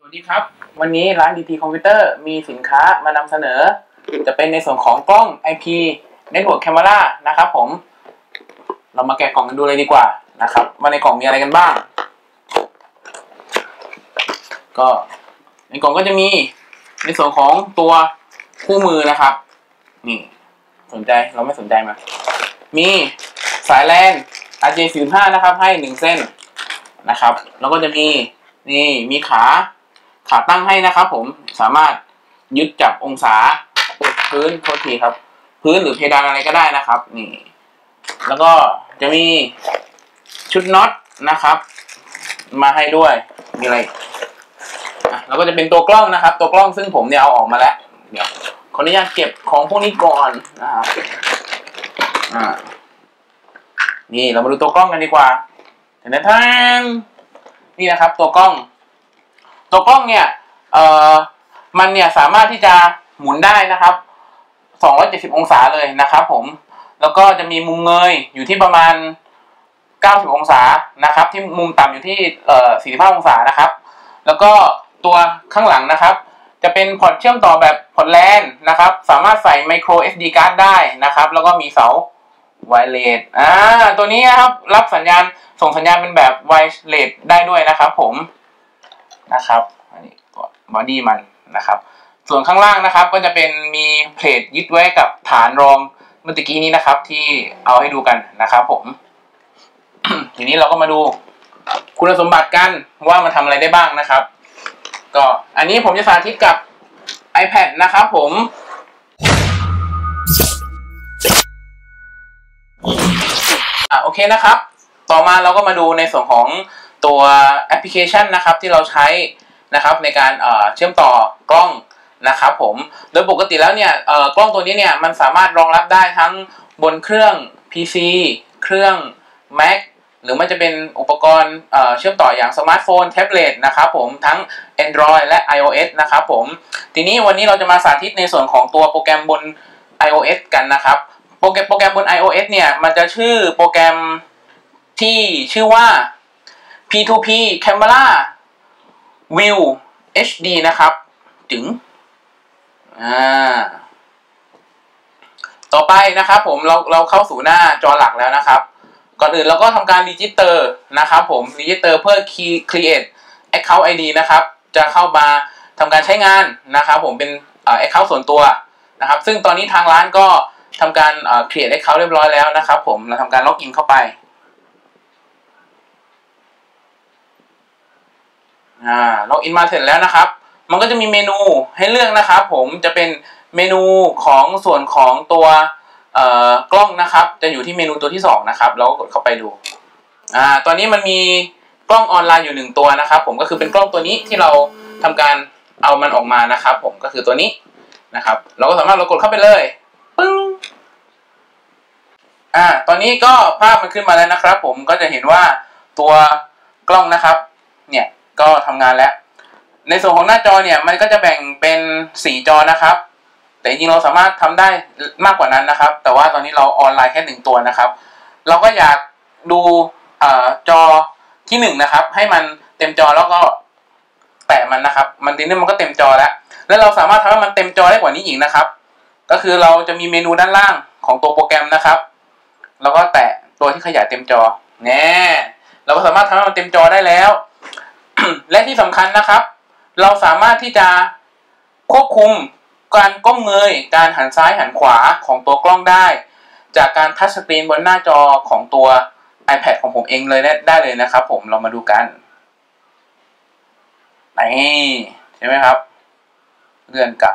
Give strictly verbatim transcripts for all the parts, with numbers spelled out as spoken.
วัสดีครับวันนี้ร้าน ดี ที คอมพิวเตอร์มีสินค้ามานำเสนอจะเป็นในส่วนของกล้อง ไอ พี Network Camera นะครับผมเรามาแกะกล่องกันดูเลยดีกว่านะครับว่าในกล่องมีอะไรกันบ้างก็ในกล่องก็จะมีในส่วนของตัวคู่มือนะครับนี่สนใจเราไม่สนใจมามีสายแลน อาร์ เจ สี่สิบห้า นะครับให้หนึ่งเส้นนะครับแล้วก็จะมีนี่มีขาขาตั้งให้นะครับผมสามารถยึดจับองศาพื้นโทษทีครับพื้นหรือเพดานอะไรก็ได้นะครับนี่แล้วก็จะมีชุดน็อตนะครับมาให้ด้วยมีอะไรอ่ะแล้วก็จะเป็นตัวกล้องนะครับตัวกล้องซึ่งผมเนี่ยเอาออกมาแล้วเดี๋ยวขออนุญาตเก็บของพวกนี้ก่อนนะครับอ่านี่เรามาดูตัวกล้องกันดีกว่าแทนแทนนี่นะครับตัวกล้องตัวกล้องเนี่ยเอ่อมันเนี่ยสามารถที่จะหมุนได้นะครับสองร้อยเจ็ดสิบองศาเลยนะครับผมแล้วก็จะมีมุมเงยอยู่ที่ประมาณเก้าสิบองศานะครับที่มุมต่ำอยู่ที่เอ่อสี่สิบห้าองศานะครับแล้วก็ตัวข้างหลังนะครับจะเป็นพอร์ตเชื่อมต่อแบบพอร์ตแลนนะครับสามารถใส่ micro เอส ดี card ได้นะครับแล้วก็มีเสาไวเลสอ่าตัวนี้นะครับรับสัญญาณส่งสัญญาณเป็นแบบไวเลสได้ด้วยนะครับผมนะครับอันนี้ตัวบอดี้มันนะครับส่วนข้างล่างนะครับก็จะเป็นมีเพลทยึดไว้กับฐานรองเมื่อกี้นี้นะครับที่เอาให้ดูกันนะครับผม ทีนี้เราก็มาดูคุณสมบัติกันว่ามันทำอะไรได้บ้างนะครับก็อันนี้ผมจะสาธิตกับ iPad นะครับผมอ่ะโอเคนะครับต่อมาเราก็มาดูในส่วนของตัวแอปพลิเคชันนะครับที่เราใช้นะครับในการเอ่อเชื่อมต่อกล้องนะครับผมโดยปกติแล้วเนี่ยเอ่อกล้องตัวนี้เนี่ยมันสามารถรองรับได้ทั้งบนเครื่อง พี ซี เครื่อง Mac หรือมันจะเป็นอุปกรณ์เอ่อเชื่อมต่ออย่างสมาร์ทโฟนแท็บเล็ตนะครับผมทั้ง Android และ iOS นะครับผมทีนี้วันนี้เราจะมาสาธิตในส่วนของตัวโปรแกรมบน iOS กันนะครับโปรแกรมโปรแกรมบน iOS เนี่ยมันจะชื่อโปรแกรมที่ชื่อว่า พี ทู พี Camera View เอช ดี นะครับถึงอ่าต่อไปนะครับผมเราเราเข้าสู่หน้าจอหลักแล้วนะครับก่อนอื่นเราก็ทำการรีจิสเตอร์นะครับผมรีจิสเตอร์เพื่อ create account ไอ ดี นะครับจะเข้ามาทำการใช้งานนะครับผมเป็นเอ่อ account ส่วนตัวนะครับซึ่งตอนนี้ทางร้านก็ทำการเอ่อ create account เรียบร้อยแล้วนะครับผมเราทำการล็อกอินเข้าไปอ่าล็อกอินมาเสร็จแล้วนะครับมันก็จะมีเมนูให้เลือกนะครับผมจะเป็นเมนูของส่วนของตัวเอ่อกล้องนะครับจะอยู่ที่เมนูตัวที่สองนะครับเราก็กดเข้าไปดูอ่าตอนนี้มันมีกล้องออนไลน์อยู่หนึ่งตัวนะครับผมก็คือเป็นกล้องตัวนี้ที่เราทำการเอามันออกมานะครับผมก็คือตัวนี้นะครับเราก็สามารถเรากดเข้าไปเลยปึ้งอ่าตอนนี้ก็ภาพมันขึ้นมาแล้วนะครับผมก็จะเห็นว่าตัวกล้องนะครับเนี่ยก็ทำงานแล้วในส่วนของหน้าจอเนี่ยมันก็จะแบ่งเป็นสี่จอนะครับแต่จริงๆเราสามารถทำได้มากกว่านั้นนะครับแต่ว่าตอนนี้เราออนไลน์แค่หนึ่งตัวนะครับเราก็อยากดูอ่าจอที่หนึ่งนะครับให้มันเต็มจอแล้วก็แตะมันนะครับมันทีนี้มันก็เต็มจอแล้วแล้วเราสามารถทำให้มันเต็มจอได้กว่านี้อีกนะครับก็คือเราจะมีเมนูด้านล่างของตัวโปรแกรมนะครับแล้วก็แตะตัวที่ขยายเต็มจอแน่เราก็สามารถทำให้มันเต็มจอได้แล้ว และที่สำคัญนะครับเราสามารถที่จะควบคุมการก้มเงยการหันซ้ายหันขวาของตัวกล้องได้จากการทัชสกรีนบนหน้าจอของตัว iPad ของผมเองเลยได้เลยนะครับผมเรามาดูกันนี่ใช่ไหมครับเลื่อนกลับ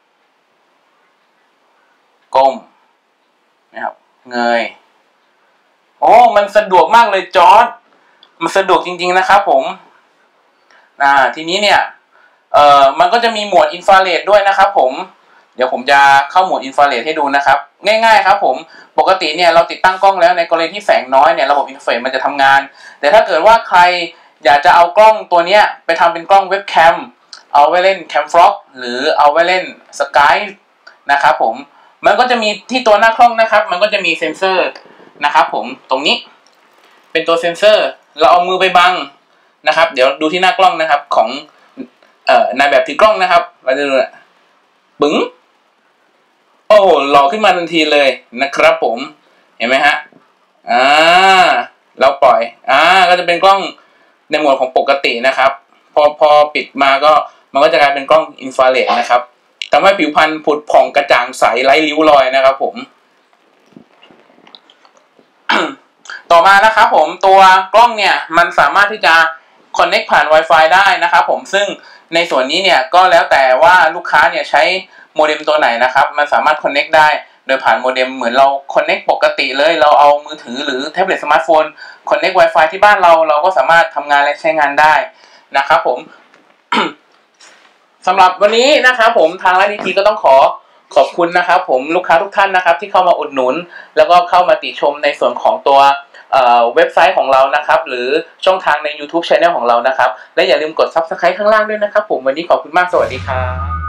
ก้มนะครับเงยโอ้มันสะดวกมากเลยจอร์จมันสะดวกจริงๆนะครับผมอ่าทีนี้เนี่ยเอ่อมันก็จะมีโหมดอินฟราเรดด้วยนะครับผมเดี๋ยวผมจะเข้าโหมดอินฟราเรดให้ดูนะครับง่ายๆครับผมปกติเนี่ยเราติดตั้งกล้องแล้วในกรณีที่แสงน้อยเนี่ยระบบอินฟราเรดมันจะทำงานแต่ถ้าเกิดว่าใครอยากจะเอากล้องตัวนี้ไปทำเป็นกล้องเว็บแคมเอาไว้เล่นแคมฟล็อกหรือเอาไว้เล่นสกายนะครับผมมันก็จะมีที่ตัวหน้ากล้องนะครับมันก็จะมีเซ็นเซอร์นะครับผมตรงนี้เป็นตัวเซ็นเซอร์เราเอามือไปบังนะครับเดี๋ยวดูที่หน้ากล้องนะครับของอ่อในแบบถือกล้องนะครับเราจะดูนะปึ๋งโอ้หล่อขึ้นมาทันทีเลยนะครับผมเห็นไหมฮะอ่าเราปล่อยอ่าก็จะเป็นกล้องในโหมดของปกตินะครับพอพอปิดมาก็มันก็จะกลายเป็นกล้องอินฟราเรดนะครับทำให้ผิวพรรณผุดผ่องกระจ่างใสไร้ริ้วรอยนะครับผม ต่อมานะครับผมตัวกล้องเนี่ยมันสามารถที่จะ connect ผ่าน Wi-Fi ได้นะครับผมซึ่งในส่วนนี้เนี่ยก็แล้วแต่ว่าลูกค้าเนี่ยใช้โมเด็มตัวไหนนะครับมันสามารถ connect ได้โดยผ่านโมเด็มเหมือนเรา connect ปกติเลยเราเอามือถือหรือแท็บเล็ตสมาร์ทโฟน connect Wi-Fi ที่บ้านเราเราก็สามารถทำงานและใช้งานได้นะครับผม สำหรับวันนี้นะครับผมทางร้านดีทีก็ต้องขอขอบคุณนะครับผมลูกค้าทุกท่านนะครับที่เข้ามาอุดหนุนแล้วก็เข้ามาติชมในส่วนของตัวเอ่อเว็บไซต์ของเรานะครับหรือช่องทางใน YouTube Channel ของเรานะครับและอย่าลืมกด ซับสไครบ์ ข้างล่างด้วยนะครับผมวันนี้ขอบคุณมากสวัสดีครับ